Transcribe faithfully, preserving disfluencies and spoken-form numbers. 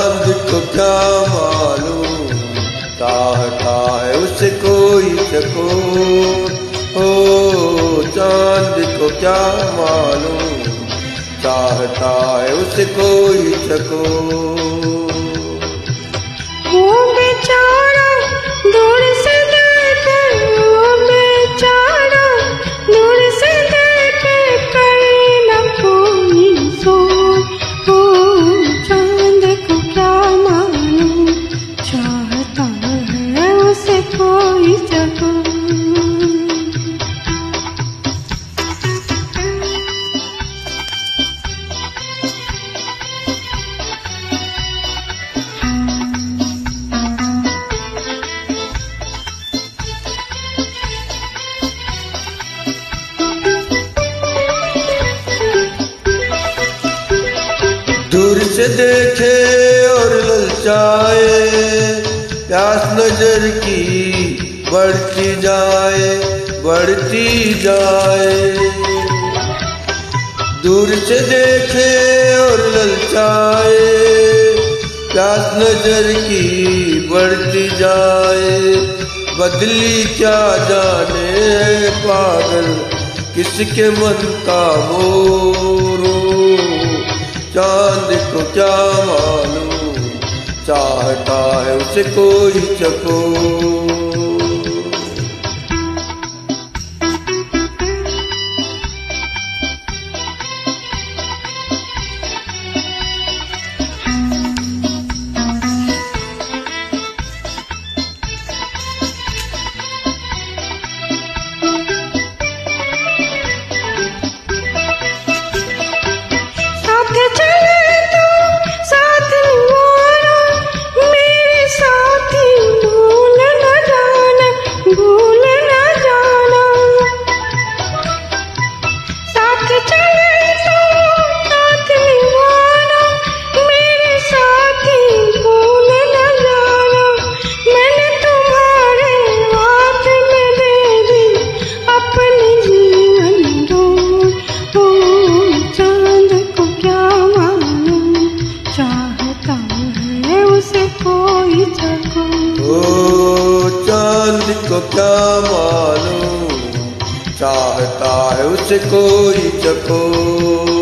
चांद को क्या मालूम, चाहता है उसे कोई चकोर। ओ चांद को क्या मालूम, चाहता है उसे कोई चकोर। वो बेचारा दूर से देखे, वो बेचारा दूर से देखे, करे न कोई सोच। ओ चांद को क्या मालूम, चाहता है उसे कोई चकोर। दूर से देखे और ललचाए, प्यास नजर की बढ़ती जाए, बढ़ती जाए। दूर से देखे और ललचाए, प्यास नजर की बढ़ती जाए। बदली क्या जाने पागल किसके मन का मोर। चांद को क्या मालूम, चाहता है उसे कोई चकोर। ओ चांद को क्या मालूम, चाहता है उसे कोई चकोर।